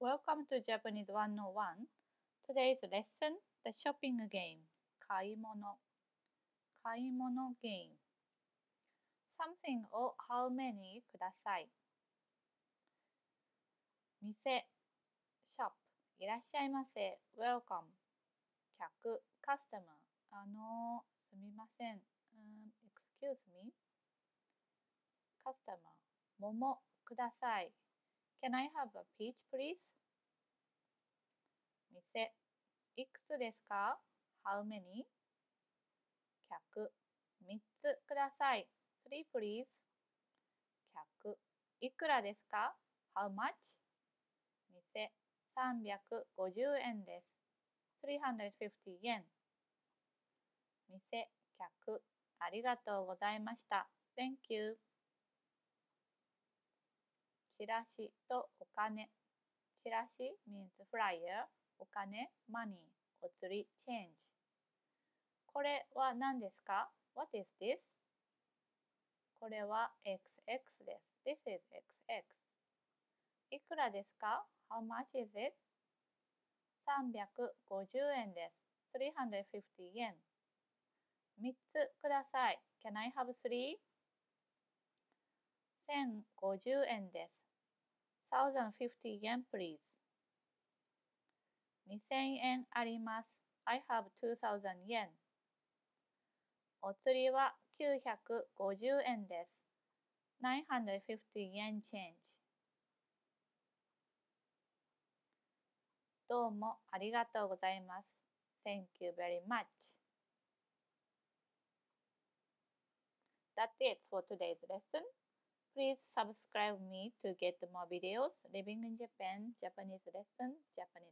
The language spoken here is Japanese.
Welcome to Japanese 101. Today's lesson, the shopping game. 買い物。買い物ゲーム。Something を how many ください。店、shop いらっしゃいませ。Welcome 客、customer すみません。excuse me customer 桃ください。Can I have a peach please? 店、いくつですか ?How many? 客、3つください。3 please. 客、いくらですか ?How much? 店、350円です。350 yen. 店、客、ありがとうございました。Thank you. チラシとお金。チラシ means flyer. お金 money. お釣り change. これは何ですか ?What is this? これは XX です。This is XX. いくらですか ?How much is it? 350円です。350 yen. 3つください。Can I have three? 1050円です。1050 yen please. 2000円あります。I have 2000 yen. お釣りは950円です。950 yen change. どうもありがとうございます。Thank you very much. That's it for today's lesson. Please subscribe me to get more videos. Living in Japan, Japanese lesson, Japanese